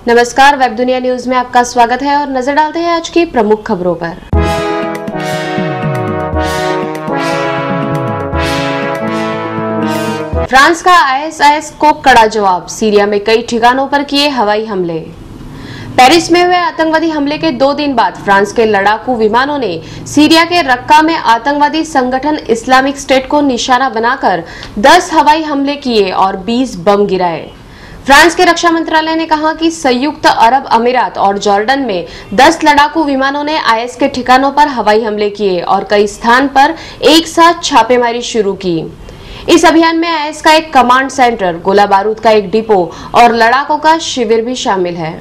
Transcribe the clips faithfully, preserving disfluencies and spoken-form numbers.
नमस्कार, वेब दुनिया न्यूज में आपका स्वागत है और नजर डालते हैं आज की प्रमुख खबरों पर। फ्रांस का आईएसआईएस को कड़ा जवाब, सीरिया में कई ठिकानों पर किए हवाई हमले। पेरिस में हुए आतंकवादी हमले के दो दिन बाद फ्रांस के लड़ाकू विमानों ने सीरिया के रक्का में आतंकवादी संगठन इस्लामिक स्टेट को निशाना बनाकर दस हवाई हमले किए और बीस बम गिराए। फ्रांस के रक्षा मंत्रालय ने कहा कि संयुक्त अरब अमीरात और जॉर्डन में दस लड़ाकू विमानों ने आईएस के ठिकानों पर हवाई हमले किए और कई स्थान पर एक साथ छापेमारी शुरू की। इस अभियान में आईएस का एक कमांड सेंटर, गोला बारूद का एक डिपो और लड़ाकों का शिविर भी शामिल है।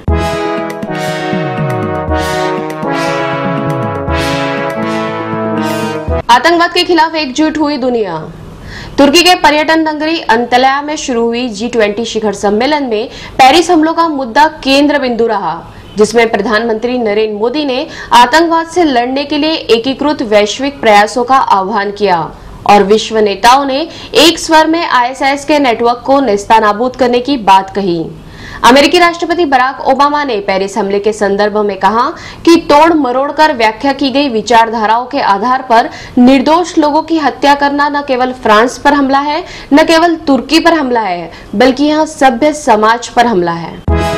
आतंकवाद के खिलाफ एकजुट हुई दुनिया। तुर्की के पर्यटन नगरी अंतल्या में शुरू हुई जी ट्वेंटी शिखर सम्मेलन में पेरिस हमलों का मुद्दा केंद्र बिंदु रहा, जिसमें प्रधानमंत्री नरेंद्र मोदी ने आतंकवाद से लड़ने के लिए एकीकृत वैश्विक प्रयासों का आह्वान किया और विश्व नेताओं ने एक स्वर में आईएसआईएस के नेटवर्क को नेस्तनाबूद करने की बात कही। अमेरिकी राष्ट्रपति बराक ओबामा ने पेरिस हमले के संदर्भ में कहा कि तोड़ मरोड़ कर व्याख्या की गई विचारधाराओं के आधार पर निर्दोष लोगों की हत्या करना न केवल फ्रांस पर हमला है, न केवल तुर्की पर हमला है, बल्कि यह सभ्य समाज पर हमला है।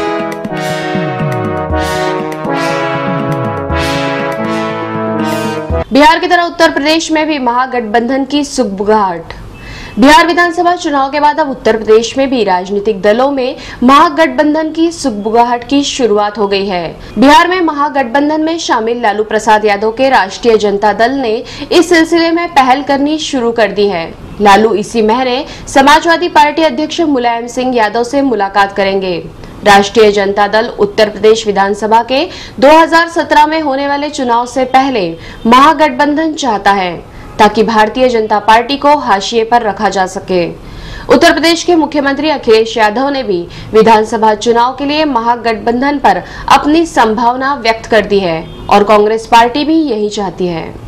बिहार की तरह उत्तर प्रदेश में भी महागठबंधन की सुगबुगाहट। बिहार विधानसभा चुनाव के बाद अब उत्तर प्रदेश में भी राजनीतिक दलों में महागठबंधन की सुगबुगाहट की शुरुआत हो गई है। बिहार में महागठबंधन में शामिल लालू प्रसाद यादव के राष्ट्रीय जनता दल ने इस सिलसिले में पहल करनी शुरू कर दी है। लालू इसी महीने समाजवादी पार्टी अध्यक्ष मुलायम सिंह यादव से मुलाकात करेंगे। राष्ट्रीय जनता दल उत्तर प्रदेश विधानसभा के दो हज़ार सत्रह में होने वाले चुनाव से पहले महागठबंधन चाहता है ताकि भारतीय जनता पार्टी को हाशिए पर रखा जा सके। उत्तर प्रदेश के मुख्यमंत्री अखिलेश यादव ने भी विधानसभा चुनाव के लिए महागठबंधन पर अपनी संभावना व्यक्त कर दी है और कांग्रेस पार्टी भी यही चाहती है।